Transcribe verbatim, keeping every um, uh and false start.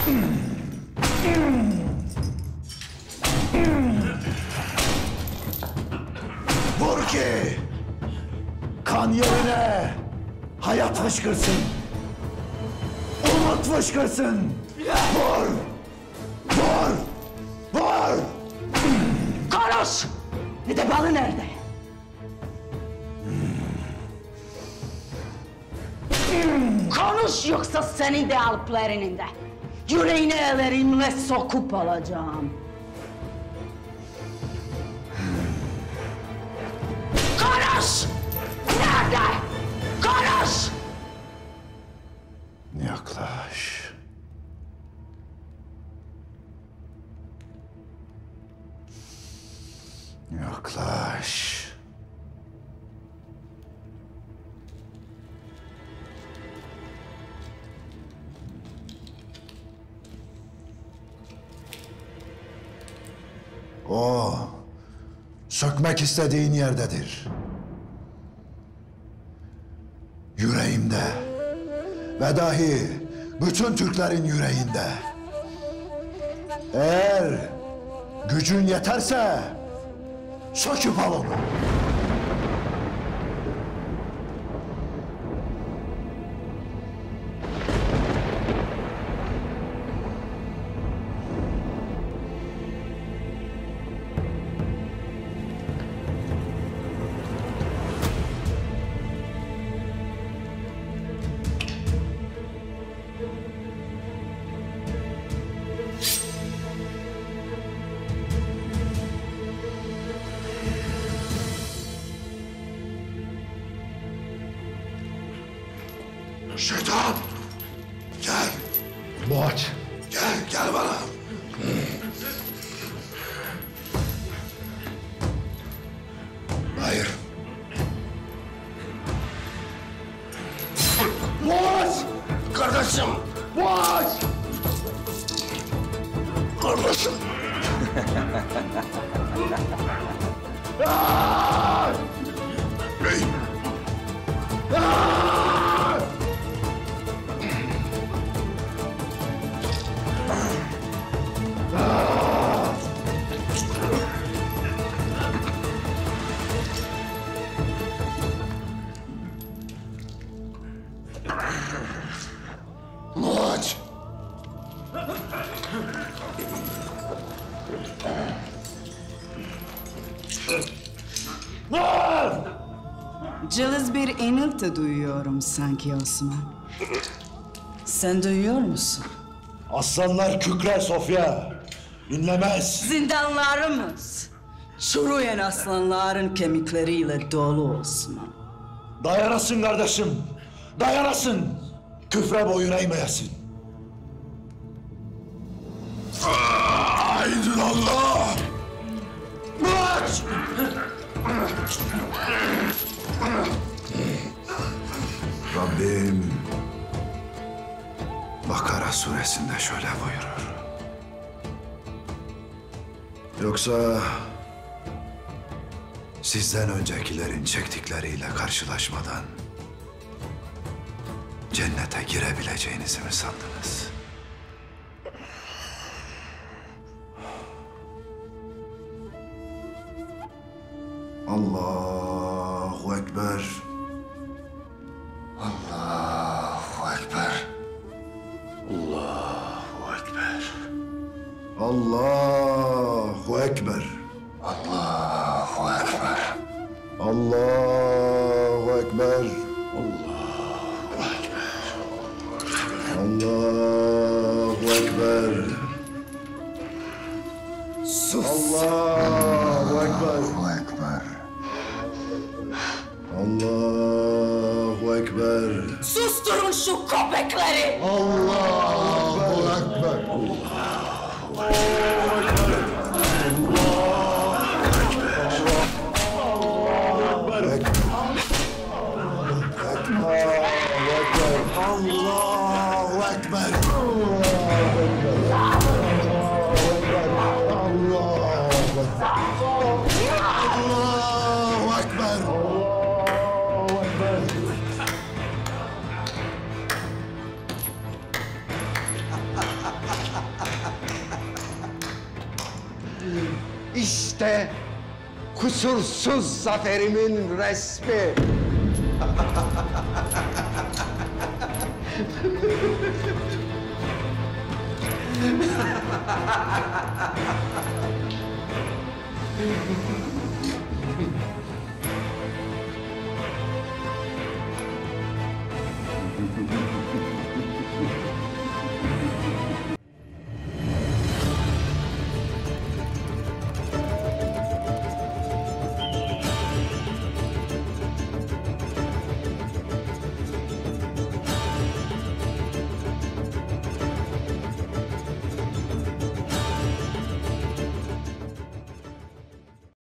Vur ki kan yerine hayat fışkırsın. Umut fışkırsın. Vur! Vur! Vur! Konuş! Bir de balı nerede? Konuş yoksa senin de alplarının da. Yüreğine ellerimle sokup alacağım. Konuş! Nerede? Konuş! Yaklaş. Yaklaş. O, sökmek istediğin yerdedir. Yüreğimde ve dahi bütün Türklerin yüreğinde. Eğer gücün yeterse söküp al onu. Şeytan! Gel! Boğaç! Gel, gel bana! Hayır! Boğaç! Kardeşim! Boğaç! Kardeşim! Aaaa! Bey! Aaaa! Boğaç! Cılız bir inilti duyuyorum sanki Osman. Sen duyuyor musun? Aslanlar kükrer Sofya. İnlemez. Zindanlarımız çürüyen aslanların kemikleriyle dolu Osman. Dayanasın kardeşim. Dayanasın. Küfre boyun eğmeyesin. Aydın Allah! Boğaç! Rabbim Bakara suresinde şöyle buyurur. Yoksa sizden öncekilerin çektikleriyle karşılaşmadan cennete girebileceğinizi mi sandınız? Allahu Ekber. Allahu Ekber. Allahu Ekber. Allahu Ekber. Allahu Ekber. Allahu Ekber. Allahu Ekber. Allahu Ekber. Sus. Allahu Ekber. Allahu Ekber. Allahu Ekber. Susturun şu köpekleri! Allahu Ekber. Allahu Ekber. Allahu Ekber. Allahu Ekber. İşte kusursuz zaferimin resmi.